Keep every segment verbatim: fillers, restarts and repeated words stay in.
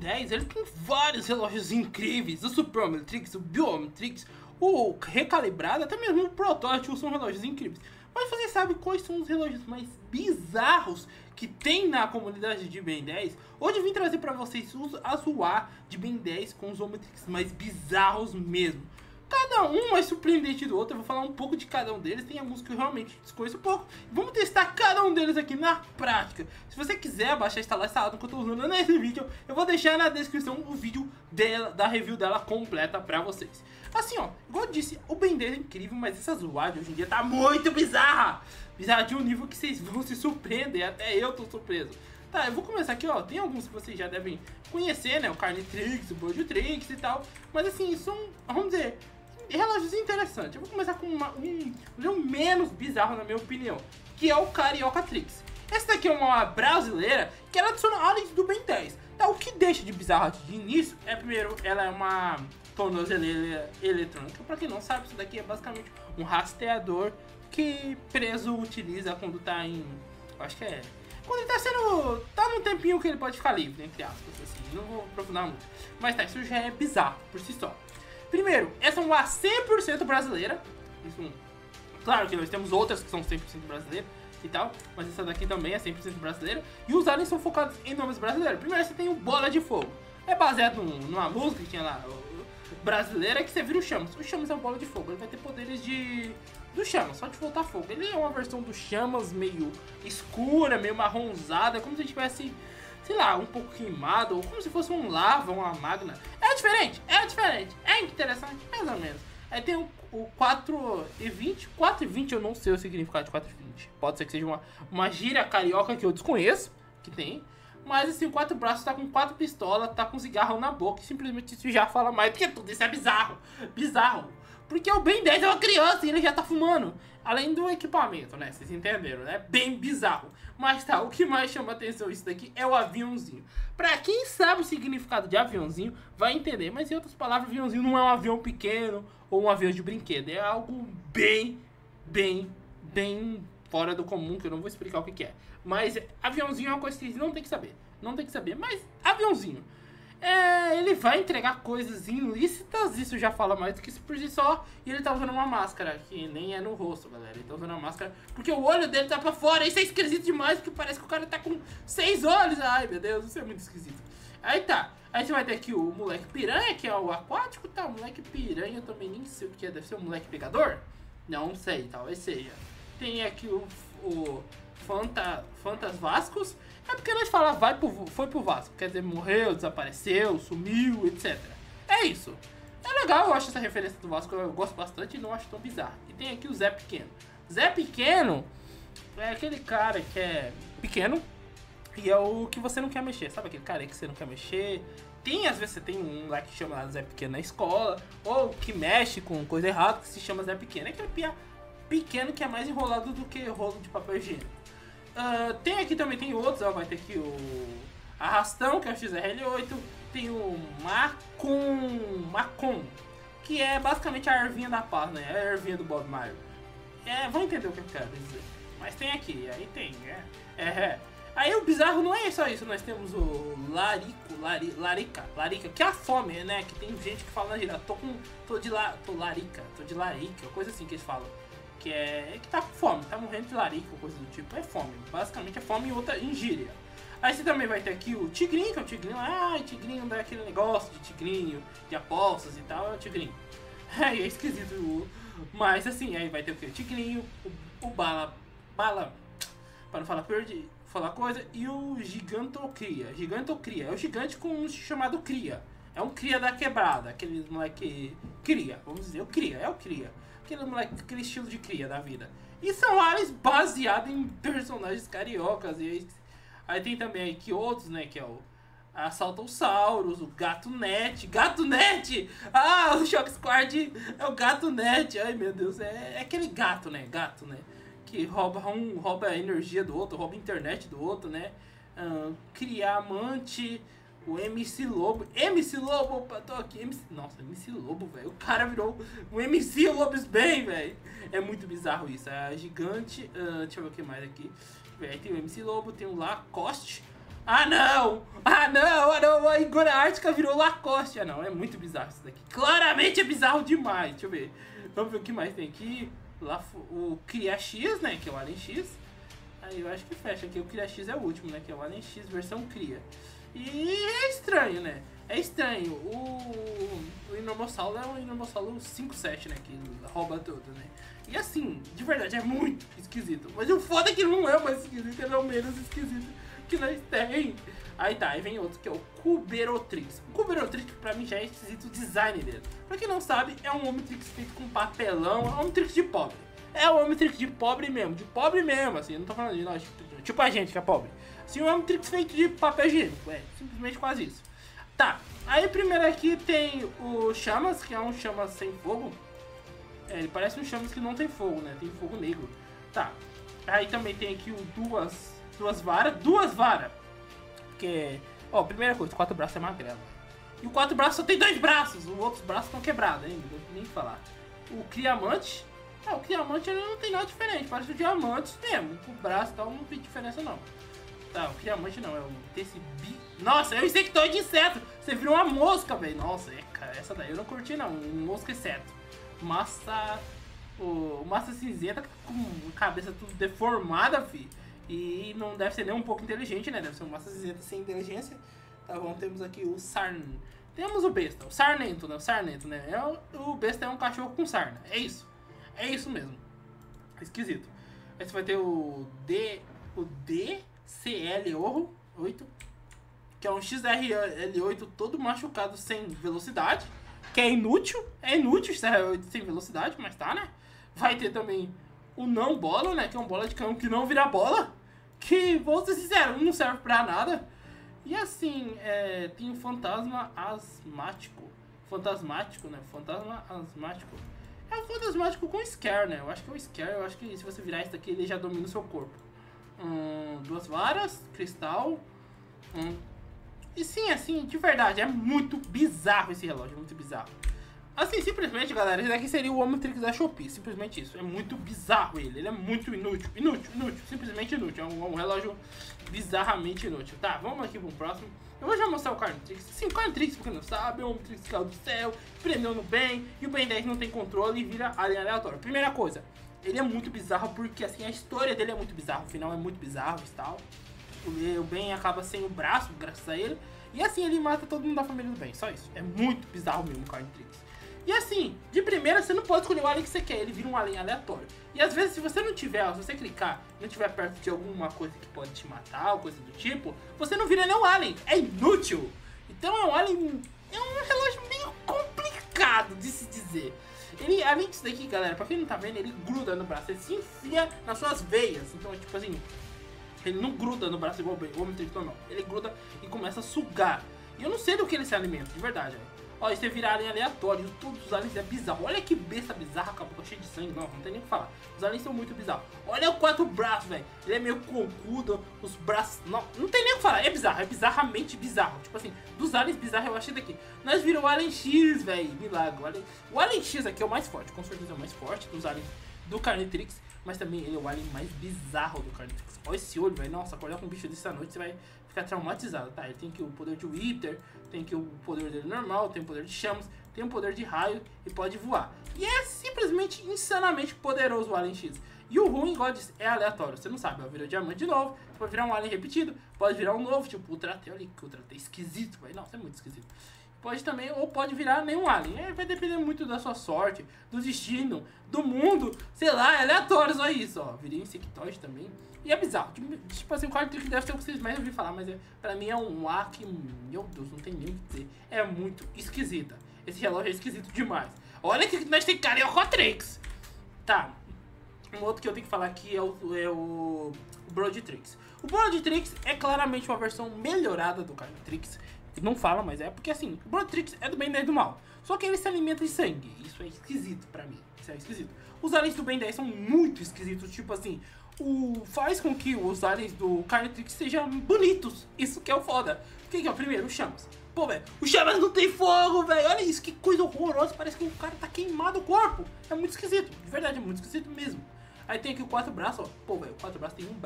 dez, ele tem vários relógios incríveis. O Super Omnitrix, o Biometrix, o Recalibrado, até mesmo o Protótipo são relógios incríveis. Mas você sabe quais são os relógios mais bizarros que tem na comunidade de Ben dez? Hoje eu vim trazer pra vocês os a zoar de Ben dez com os Omnitrix mais bizarros mesmo. Cada um mais surpreendente do outro, eu vou falar um pouco de cada um deles, tem alguns que eu realmente desconheço um pouco. Vamos testar cada um deles aqui na prática. Se você quiser baixar e instalar essa addon que eu tô usando nesse vídeo, eu vou deixar na descrição o vídeo dela, da review dela completa pra vocês. Assim ó, igual eu disse, o Ben dez é incrível, mas essa zoada hoje em dia tá muito bizarra. Bizarra de um nível que vocês vão se surpreender, até eu tô surpreso. Tá, eu vou começar aqui, ó, tem alguns que vocês já devem conhecer, né, o Carnitrix, o Bodytrix e tal. Mas assim, são, vamos dizer, relógios interessantes. Eu vou começar com uma, um, um menos bizarro na minha opinião, que é o Cariocatrix. Essa daqui é uma brasileira que ela adiciona áreas do Ben dez. Tá, o que deixa de bizarro aqui de início é, primeiro, ela é uma tornozeleira eletrônica. Pra quem não sabe, isso daqui é basicamente um rastreador que preso utiliza quando tá em... acho que é... quando ele tá sendo... tá num tempinho que ele pode ficar livre, entre aspas, assim. Não vou aprofundar muito. Mas tá, isso já é bizarro por si só. Primeiro, essa é uma cem por cento brasileira. Isso, claro que nós temos outras que são cem por cento brasileiras e tal, mas essa daqui também é cem por cento brasileira. E os aliens são focados em nomes brasileiros. Primeiro você tem o Bola de Fogo. É baseado num, numa música que tinha lá, brasileira, que você vira o Chamas. O Chamas é o Bola de Fogo. Ele vai ter poderes de... do Chamas, só de voltar fogo. Ele é uma versão do Chamas meio escura, meio marronzada, como se tivesse... sei lá, um pouco queimado, ou como se fosse um lava, uma magna. É diferente, é diferente, é interessante, mais ou menos. Aí tem o, o quatro e vinte. quatro e vinte eu não sei o significado de quatro e vinte. Pode ser que seja uma, uma gíria carioca que eu desconheço, que tem. Mas assim, o quatro braços tá com quatro pistolas, tá com cigarro na boca, e simplesmente isso já fala mais do que tudo. Isso é bizarro, bizarro. Porque o Ben dez é uma criança e ele já tá fumando. Além do equipamento, né? Vocês entenderam, né? Bem bizarro. Mas tá, o que mais chama atenção isso daqui é o aviãozinho. Pra quem sabe o significado de aviãozinho, vai entender. Mas em outras palavras, aviãozinho não é um avião pequeno ou um avião de brinquedo. É algo bem, bem, bem fora do comum, que eu não vou explicar o que que é. Mas aviãozinho é uma coisa que vocês não tem que saber. Não tem que saber, mas aviãozinho. É, ele vai entregar coisas ilícitas, isso já fala mais do que isso por si só. E ele tá usando uma máscara, que nem é no rosto, galera. Ele tá usando uma máscara porque o olho dele tá pra fora. Isso é esquisito demais, porque parece que o cara tá com seis olhos. Ai, meu Deus, isso é muito esquisito. Aí tá, aí você vai ter aqui o moleque piranha, que é o aquático, tá? O moleque piranha, eu também nem sei o que é, deve ser um moleque pegador? Não sei, talvez seja. Tem aqui o, o Fanta, Fantas Vascos. É porque nós falamos vai pro, foi pro Vasco, quer dizer, morreu, desapareceu, sumiu, etcétera. É isso. É legal, eu acho essa referência do Vasco, eu gosto bastante e não acho tão bizarro. E tem aqui o Zé Pequeno. Zé Pequeno é aquele cara que é pequeno e é o que você não quer mexer. Sabe aquele cara aí que você não quer mexer? Tem, às vezes você tem um lá que chama lá Zé Pequeno na escola, ou que mexe com coisa errada, que se chama Zé Pequeno. É aquele pia pequeno que é mais enrolado do que rolo de papel higiênico. Uh, tem aqui também, tem outros, ó, vai ter aqui o Arrastão, que é o X R L oito. Tem o Macon, Macon, que é basicamente a ervinha da paz, né? É a ervinha do Bob Marley. É, vão entender o que eu quero dizer. Mas tem aqui, aí tem, né? É, é. Aí o bizarro não é só isso, nós temos o Larico, Lari, Larica, Larica, que é a fome, né? Que tem gente que fala na gira, tô com, tô de la, tô larica, tô de larica, coisa assim que eles falam. Que é, é que tá com fome, tá morrendo de larica, coisa do tipo, é fome. Basicamente é fome e outra em gíria. Aí você também vai ter aqui o Tigrinho, que é o Tigrinho, ah, Tigrinho dá aquele negócio de Tigrinho, de apostas e tal, é o Tigrinho. É, é esquisito, mas assim, aí vai ter o que? O Tigrinho, o, o Bala, Bala, para não falar perdi, falar coisa, e o Gigantocria, Gigantocria, é o gigante com um chamado Cria. É um Cria da quebrada, aquele moleque Cria, vamos dizer, o Cria, é o Cria. Aquele moleque, aquele estilo de cria da vida. E são aliens baseados em personagens cariocas. E aí, aí tem também aqui outros, né? Que é o Assaltosaurus, o Gato Net. Gato Net! Ah, o Shock Squad é o Gato Net. Ai, meu Deus, é, é aquele gato, né? Gato, né? Que rouba, um, rouba a energia do outro, rouba a internet do outro, né? Uh, Criamante... O M C Lobo, M C Lobo, opa, tô aqui, M C, nossa, M C Lobo, velho, o cara virou um M C Lobos bem, velho, é muito bizarro isso, é gigante, uh, deixa eu ver o que mais aqui, aí tem o M C Lobo, tem o Lacoste, Ah, não! Ah, não! Ah, não! A Igora Ártica virou Lacoste. Ah, não. É muito bizarro isso daqui. Claramente é bizarro demais. Deixa eu ver. Vamos ver o que mais tem aqui. Lá, o Cria X, né? Que é o Alien X. Aí eu acho que fecha aqui. O Cria X é o último, né? Que é o Alien X versão Cria. E é estranho, né? É estranho. O, o Inomossauro é um Inomossauro cinco sete, né? Que rouba tudo, né? E assim, de verdade, é muito esquisito. Mas o foda é que não é o mais esquisito, ele é o menos esquisito que nós tem. Aí tá, aí vem outro que é o Cuberotrix. O Cuberotrix pra mim já é esquisito o design dele. Pra quem não sabe, é um Omnitrix feito com papelão, é um Omnitrix de pobre. É um Omnitrix de pobre mesmo, de pobre mesmo, assim, eu não tô falando de nós, tipo a gente que é pobre. Assim, um Omnitrix feito de papel higiênico, é simplesmente quase isso. Tá, aí primeiro aqui tem o Chamas, que é um Chamas sem fogo. É, ele parece um Chamas que não tem fogo, né, tem fogo negro. Tá, aí também tem aqui o Duas... Duas varas, duas varas. Porque, ó, primeira coisa, quatro braços é magrelo. E o quatro braços só tem dois braços, os outros braços estão quebrados ainda, não tem nem falar. O Criamante, é, o Criamante ele não tem nada diferente, parece o Diamante mesmo. O braço e tal não tem diferença não. Tá, o Criamante não, é o Tecibi. Nossa, é o Insectoide de inseto. Você virou uma mosca, velho. Nossa, é, cara, essa daí eu não curti não, um mosca inseto. Massa, o Massa Cinzenta com a cabeça tudo deformada, fi. E não deve ser nem um pouco inteligente, né? Deve ser uma massa cinzenta sem inteligência. Tá bom, temos aqui o Sarn. Temos o Besta, o Sarnento, né? O Sarnento, né? É o, o Besta é um cachorro com sarna. É isso. É isso mesmo. É esquisito. Aí você vai ter o D. O D C L oito. Que é um X R L oito todo machucado sem velocidade. Que é inútil. É inútil X R L oito sem velocidade, mas tá, né? Vai ter também o não bola, né? Que é um bola de canhão que não vira bola. Que, vou ser sincero, não serve pra nada. E assim, é, tem o fantasma asmático. Fantasmático, né? Fantasma asmático. É o fantasmático com Scare, né? Eu acho que é o Scare. Eu acho que se você virar isso daqui, ele já domina o seu corpo. Hum, duas varas, cristal. Hum. E sim, assim, de verdade, é muito bizarro esse relógio. Muito bizarro. Assim, simplesmente, galera, esse daqui seria o Omnitrix da Shopee. Simplesmente isso. É muito bizarro ele. Ele é muito inútil. Inútil, inútil. Simplesmente inútil. É um, um relógio bizarramente inútil. Tá, vamos aqui pro próximo. Eu vou já mostrar o Carnitrix. Sim, o Carnitrix, pra quem não sabe, é o Omnitrix que caiu do céu, prendeu no Ben, e o Ben dez não tem controle e vira alien aleatório. Primeira coisa, ele é muito bizarro porque, assim, a história dele é muito bizarra. O final é muito bizarro e tal. O Ben acaba sem o braço, graças a ele. E assim, ele mata todo mundo da família do Ben. Só isso. É muito bizarro mesmo o Carnitrix. E assim, de primeira você não pode escolher o alien que você quer, ele vira um alien aleatório. E às vezes se você não tiver, se você clicar e não tiver perto de alguma coisa que pode te matar, ou coisa do tipo, você não vira nem um alien, é inútil. Então é um alien, é um relógio meio complicado de se dizer. Ele, além disso daqui, galera, pra quem não tá vendo, ele gruda no braço, ele se enfia nas suas veias. Então é tipo assim, ele não gruda no braço igual o Omnitrix normal, ele gruda e começa a sugar. E eu não sei do que ele se alimenta, de verdade, ó. Ó, isso é virar alien aleatório, todos os aliens é bizarro. Olha que besta bizarra, acabou cheio de sangue. Não, não tem nem o que falar. Os aliens são muito bizarros. Olha o quatro braços, velho. Ele é meio concudo, os braços... Não, não tem nem o que falar, é bizarro, é bizarramente bizarro. Tipo assim, dos aliens bizarros eu achei daqui. Nós viramos o Alien X, velho, milagre. O alien... o Alien X aqui é o mais forte, com certeza é o mais forte dos aliens do Carnitrix. Mas também ele é o alien mais bizarro do Carnitrix. Olha esse olho, velho. Nossa, acordar com um bicho desse à noite, você vai ficar traumatizado, tá? Ele tem aqui o poder de Wither, tem aqui o poder dele normal, tem o poder de chamas, tem o poder de raio e pode voar. E é simplesmente insanamente poderoso o Alien X. E o ruim, igual eu disse, é aleatório. Você não sabe, vai virar diamante de novo, pode virar um alien repetido, pode virar um novo, tipo o Ultra T. Olha que o Ultra T é esquisito, velho. Nossa, é muito esquisito. Pode também, ou pode virar nenhum alien. É, vai depender muito da sua sorte, do destino, do mundo, sei lá, é aleatório só isso, ó. Virei Insectoide também. E é bizarro. Tipo assim, o Carnitrix deve ser o que vocês mais ouviram falar, mas é, pra mim é um ar que, meu Deus, não tem nem o que dizer. É muito esquisita. Esse relógio é esquisito demais. Olha que nós tem Cariocotrix. Tá. Um outro que eu tenho que falar aqui é o, é o Broadtrix. O Broadtrix é claramente uma versão melhorada do Carnitrix. Não fala, mas é porque assim, o Broadtrix é do Ben dez do mal. Só que ele se alimenta de sangue. Isso é esquisito pra mim. Isso é esquisito. Os aliens do Ben dez são muito esquisitos. Tipo assim, o faz com que os aliens do Carnitrix sejam bonitos. Isso que é o foda. O que, que é o primeiro? O Chamas. Pô, velho, o Chamas não tem fogo, velho. Olha isso, que coisa horrorosa. Parece que o cara tá queimado o corpo. É muito esquisito. De verdade, é muito esquisito mesmo. Aí tem aqui o quatro braços, ó. Pô, velho, o quatro braços tem um braço.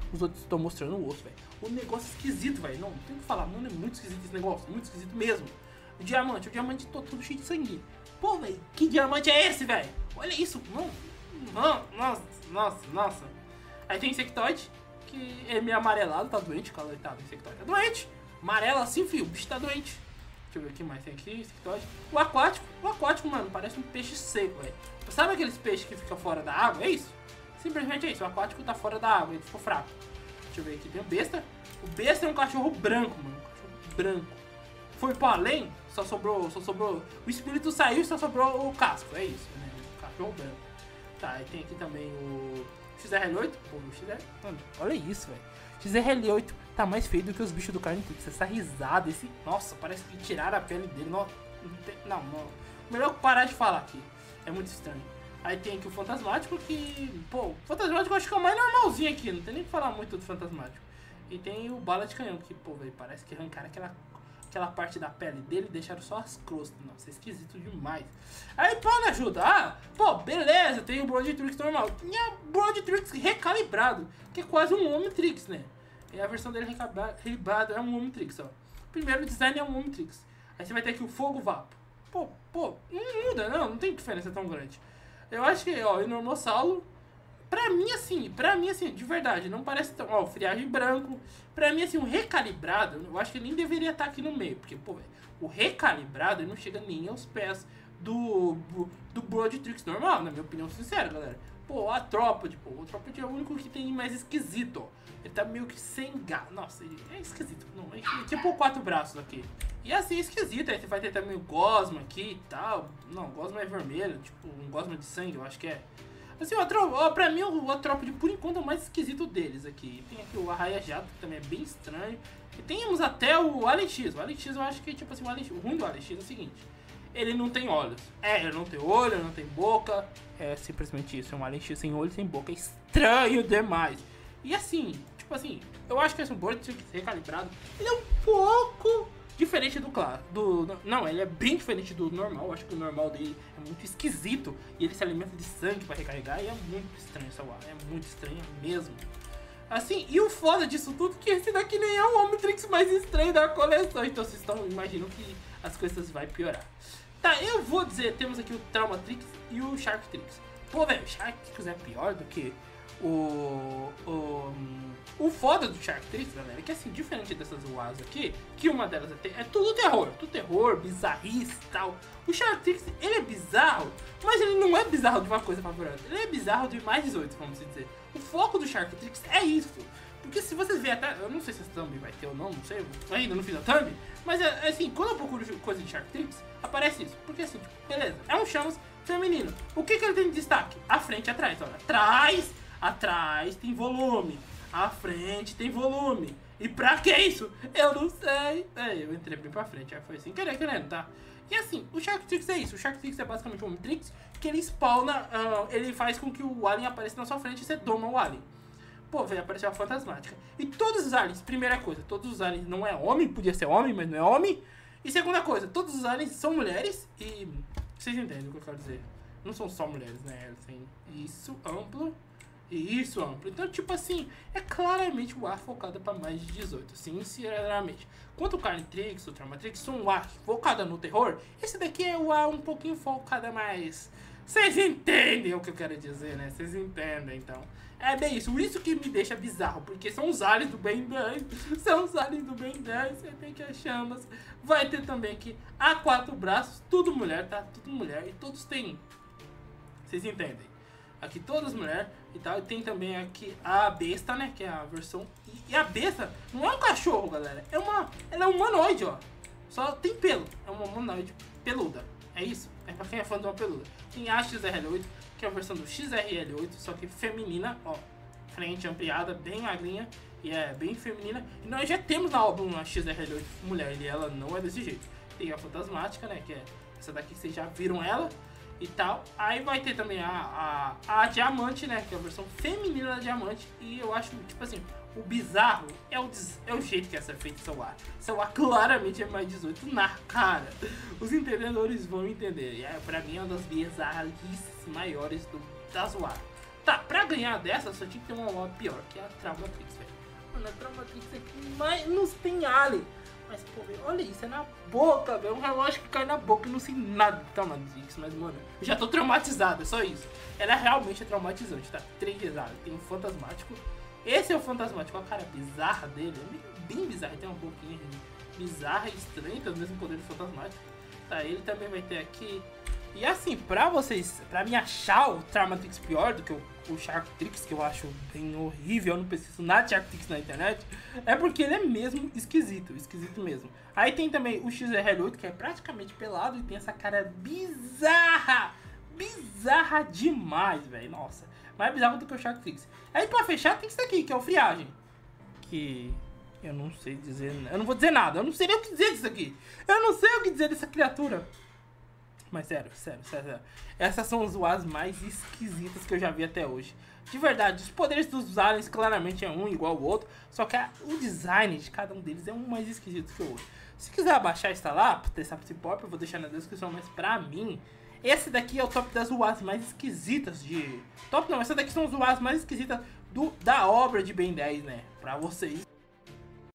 Os outros estão mostrando o osso, velho. O negócio é esquisito, velho. Não, não tem o que falar. Mano, é muito esquisito esse negócio. Muito esquisito mesmo. O diamante, o diamante todo, todo cheio de sangue. Pô, velho, que diamante é esse, velho? Olha isso. Não, não, nossa, nossa, nossa. Aí tem insectoide, que é meio amarelado, tá doente. Coitado, insectoide tá doente. Amarelo assim, filho. O bicho tá doente. Deixa eu ver o que mais tem aqui. Insectoide. O aquático. O aquático, mano, parece um peixe seco, velho. Sabe aqueles peixes que ficam fora da água? É isso. Simplesmente é isso. O aquático tá fora da água. Ele ficou fraco. Deixa eu ver aqui. Tem o besta. O besta é um cachorro branco, mano. Um cachorro branco. Foi pro além, só sobrou, só sobrou. O espírito saiu e só sobrou o casco. É isso, né? O cachorro branco. Tá, e tem aqui também o X R L oito. Pô, o X R L... Mano, olha isso, velho. X R L oito tá mais feio do que os bichos do Carnitrix. Essa risada, esse... Nossa, parece que tiraram a pele dele. Não, não, tem... não, não. Melhor parar de falar aqui. É muito estranho. Aí tem aqui o Fantasmático que... Pô, o Fantasmático eu acho que é o mais normalzinho aqui. Não tem nem que falar muito do Fantasmático. E tem o Bala de Canhão, que, pô, velho, parece que arrancaram aquela... Aquela parte da pele dele e deixaram só as crostas. Nossa, é esquisito demais. Aí, pra ajudar, pô, beleza, tem o Broadtrix normal. Tem a Broadtrix recalibrado, que é quase um Omnitrix, né? E a versão dele recalibrada é um Omnitrix, ó. Primeiro o design é um Omnitrix. Aí você vai ter aqui o Fogo Vapo. Pô, pô, não muda, não, não tem diferença tão grande. Eu acho que, ó, o Enormossauro, pra mim, assim, pra mim, assim, de verdade, não parece tão... Ó, o Friagem Branco, pra mim, assim, um recalibrado, eu acho que ele nem deveria estar aqui no meio, porque, pô, velho, o recalibrado, ele não chega nem aos pés do, do Broadtrix normal, na minha opinião sincera, galera. Pô, a Atrópode, pô, o Atrópode é o único que tem mais esquisito, ó. Ele tá meio que sem gás. Nossa, ele é esquisito. Não, é tipo quatro braços aqui. E assim, esquisito. Aí você vai ter também o Gosma aqui e tal. Não, o Gosma é vermelho, tipo um Gosma de sangue, eu acho que é. Assim, o Atrópode, pra mim, o Atrópode, por enquanto, é o mais esquisito deles aqui. Tem aqui o Arraia Jato, que também é bem estranho. E temos até o Alien X. O Alien X, eu acho que, tipo assim, o, Alien X, o ruim do Alien X é o seguinte. Ele não tem olhos. É, ele não tem olho, ele não tem boca. É simplesmente isso. É um Alien X sem olho e sem boca. É estranho demais. E assim, tipo assim, eu acho que esse Broadtrix recalibrado, ele é um pouco diferente do claro. Do, não, ele é bem diferente do normal. Eu acho que o normal dele é muito esquisito. E ele se alimenta de sangue pra recarregar. E é muito estranho essa ar. É muito estranho mesmo. Assim, e o foda disso tudo que esse daqui nem é o Omnitrix mais estranho da coleção. Então vocês estão imaginando que as coisas vão piorar. Tá, eu vou dizer, temos aqui o Traumatrix e o Sharktrix. Pô, velho, o Sharktrix é pior do que o... O, o foda do Sharktrix, galera, é que assim, diferente dessas uás aqui, que uma delas é, é tudo terror, tudo terror, bizarrice e tal. O Sharktrix, ele é bizarro, mas ele não é bizarro de uma coisa favorita. Ele é bizarro de mais dezoito, vamos dizer. O foco do Sharktrix é isso. Porque se vocês verem até... Eu não sei se essa thumb vai ter ou não, não sei. Eu ainda não fiz a thumb. Mas é assim, quando eu procuro coisa de Sharktrix, aparece isso. Porque assim, tipo, beleza. É um Chamas feminino. O que que ele tem de destaque? A frente e atrás. Olha, atrás, atrás tem volume. A frente tem volume. E pra que isso? Eu não sei. É, eu entrei bem pra frente. Aí foi assim, querendo, querendo, tá? E assim, o Sharktrix é isso. O Sharktrix é basicamente um Omnitrix que ele spawna, uh, ele faz com que o alien apareça na sua frente e você toma o alien. Pô, veio aparecer uma fantasmática. E todos os aliens, primeira coisa, todos os aliens não é homem, podia ser homem, mas não é homem. E segunda coisa, todos os aliens são mulheres e... Vocês entendem o que eu quero dizer? Não são só mulheres, né? Tem isso amplo e isso amplo. Então, tipo assim, é claramente o ar focado para mais de dezoito, sinceramente. Quanto o Carnitrix, o Traumatrix, são um ar focado no terror, esse daqui é o ar um pouquinho focado mais... Vocês entendem o que eu quero dizer, né? Vocês entendem, então. É bem isso. Isso que me deixa bizarro, porque são os aliens do Ben dez. São os aliens do Ben dez. Você tem que as chamas. Vai ter também aqui a quatro braços. Tudo mulher, tá? Tudo mulher. E todos têm... Vocês entendem? Aqui todas mulheres e tal. E tem também aqui a besta, né? Que é a versão... E, e a besta não é um cachorro, galera. É uma... Ela é um humanoide, ó. Só tem pelo. É uma humanoide peluda. É isso. É pra quem é fã de uma peluda. Tem a X R L oito, que é a versão do X R L oito, só que feminina, ó. Frente ampliada, bem magrinha. E é bem feminina. E nós já temos na álbum uma X R L oito mulher. E ela não é desse jeito. Tem a fantasmática, né? Que é essa daqui que vocês já viram ela. E tal. Aí vai ter também a, a, a diamante, né? Que é a versão feminina da diamante. E eu acho, tipo assim, o bizarro é o, é o jeito que essa é feita seu ar. Seu ar claramente é mais dezoito na cara. Os entendedores vão entender. E é, pra mim é uma das bizarrices maiores do, da Zoar. Tá, pra ganhar dessa, só tinha que ter uma mob pior, que é a Traumatrix, velho. Mano, a Traumatrix aqui mais não tem alien. Mas, pô, velho, olha isso, é na boca, velho. Um relógio que cai na boca e não sei nada de Traumatrix. Mas, mano, eu já tô traumatizado, é só isso. Ela realmente é traumatizante, tá? Três vezes. Tem um fantasmático. Esse é o fantasmático, a cara bizarra dele. É bem bizarro, tem uma boquinha bizarra e estranha, tem o mesmo poder do fantasmático. Tá, ele também vai ter aqui. E assim, pra vocês, pra mim achar o Traumatrix pior do que o, o Sharktrix, que eu acho bem horrível, eu não preciso nada de Sharktrix na internet, é porque ele é mesmo esquisito, esquisito mesmo. Aí tem também o X R L oito, que é praticamente pelado e tem essa cara bizarra, bizarra demais, velho, nossa. Mais bizarro do que o Sharktrix. Aí pra fechar tem isso daqui, que é o Friagem, que... eu não sei dizer, eu não vou dizer nada, eu não sei nem o que dizer disso aqui. Eu não sei o que dizer dessa criatura. Mas sério, sério, sério, sério. Essas são as zoadas mais esquisitas que eu já vi até hoje. De verdade, os poderes dos aliens claramente é um igual ao outro. Só que a, o design de cada um deles é um mais esquisito que o outro. Se quiser abaixar e instalar, pra testar esse pop, eu vou deixar na descrição. Mas pra mim, esse daqui é o top das zoadas mais esquisitas de... Top não, essa daqui são as zoadas mais esquisitas do, da obra de Ben dez, né? Pra vocês.